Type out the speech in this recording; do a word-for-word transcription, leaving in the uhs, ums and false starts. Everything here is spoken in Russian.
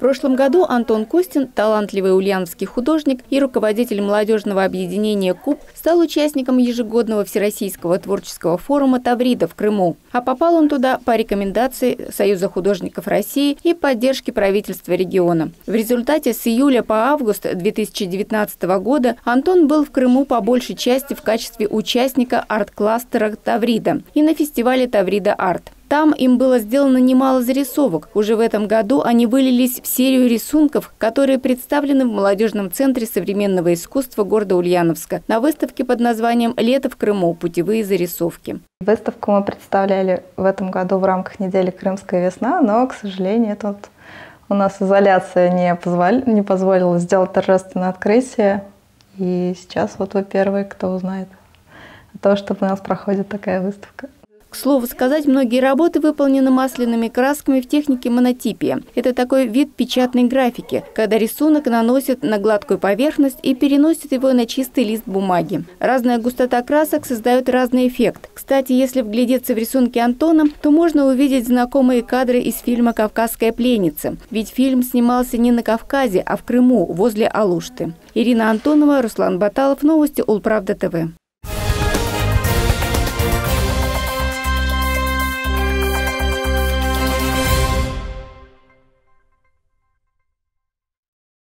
прошлом году Антон Костин, талантливый ульяновский художник и руководитель молодежного объединения «Куб», стал участником ежегодного всероссийского творческого форума «Таврида» в Крыму. А попал он туда по рекомендации Союза художников России и поддержке правительства региона. В результате с июля по август две тысячи девятнадцатого года Антон был в Крыму по большей части в качестве участника арт-кластера «Таврида» и на фестивале «Таврида Арт». Там им было сделано немало зарисовок. Уже в этом году они вылились в серию рисунков, которые представлены в молодежном центре современного искусства города Ульяновска на выставке под названием «Лето в Крыму. Путевые зарисовки». Выставку мы представляли в этом году в рамках недели «Крымская весна», но, к сожалению, тут у нас изоляция не, позволи, не позволила сделать торжественное открытие. И сейчас вот вы первые, кто узнает о том, что у нас проходит такая выставка. К слову сказать, многие работы выполнены масляными красками в технике монотипия. Это такой вид печатной графики, когда рисунок наносит на гладкую поверхность и переносит его на чистый лист бумаги. Разная густота красок создает разный эффект. Кстати, если вглядеться в рисунки Антона, то можно увидеть знакомые кадры из фильма «Кавказская пленница». Ведь фильм снимался не на Кавказе, а в Крыму, возле Алушты. Ирина Антонова, Руслан Баталов. Новости Улправда ТВ.